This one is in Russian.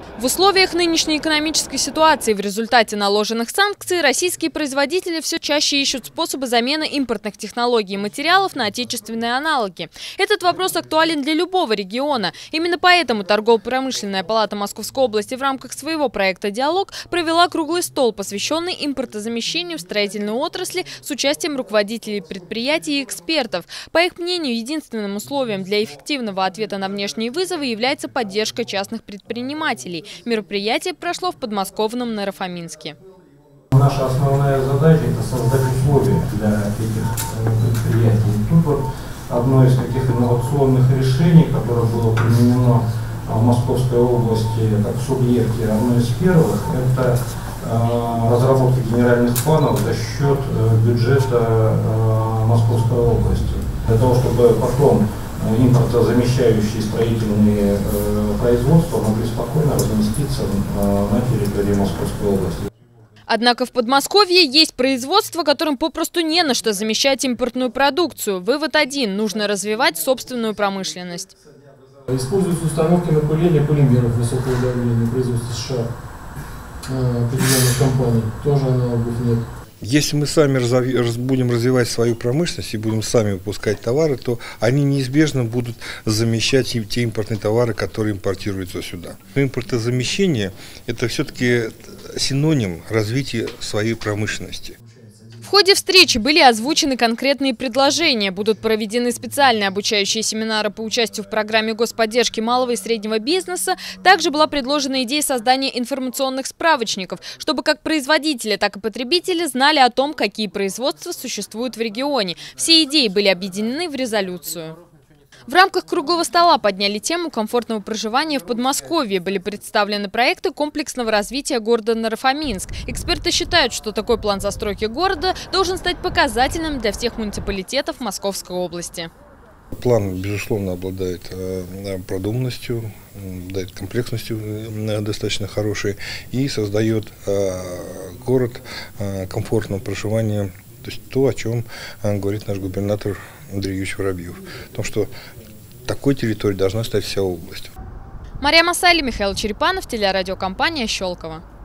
В условиях нынешней экономической ситуации в результате наложенных санкций российские производители все чаще ищут способы замены импортных технологий и материалов на отечественные аналоги. Этот вопрос актуален для любого региона. Именно поэтому Торгово-промышленная палата Московской области в рамках своего проекта «Диалог» провела круглый стол, посвященный импортозамещению в строительной отрасли с участием руководителей предприятий и экспертов. По их мнению, единственным условием для эффективного ответа на внешние вызовы является поддержка частных предпринимателей. Мероприятие прошло в подмосковном Наро-Фоминске. Наша основная задача – это создать условия для этих предприятий. И тут вот одно из таких инновационных решений, которое было применено в Московской области как в субъекте, одно из первых – это разработка генеральных планов за счет бюджета Московской области. Для того, чтобы потом импортозамещающие строительные производства могли спокойно разместиться на территории Московской области. Однако в Подмосковье есть производства, которым попросту не на что замещать импортную продукцию. Вывод один – нужно развивать собственную промышленность. Используются установки напыления полимеров высокого давления производства США определенных компаний. Тоже аналогов нет. Если мы сами будем развивать свою промышленность и будем сами выпускать товары, то они неизбежно будут замещать те импортные товары, которые импортируются сюда. Импортозамещение – это все-таки синоним развития своей промышленности. В ходе встречи были озвучены конкретные предложения. Будут проведены специальные обучающие семинары по участию в программе господдержки малого и среднего бизнеса. Также была предложена идея создания информационных справочников, чтобы как производители, так и потребители знали о том, какие производства существуют в регионе. Все идеи были объединены в резолюцию. В рамках круглого стола подняли тему комфортного проживания в Подмосковье. Были представлены проекты комплексного развития города Наро-Фоминск. Эксперты считают, что такой план застройки города должен стать показательным для всех муниципалитетов Московской области. План, безусловно, обладает продуманностью, обладает комплексностью достаточно хорошей и создает город комфортного проживания. То есть то, о чем говорит наш губернатор Андрей Юрьевич Воробьев. О том, что такой территорией должна стать вся область. Мария Масали, Михаил Черепанов, телерадиокомпания «Щелково».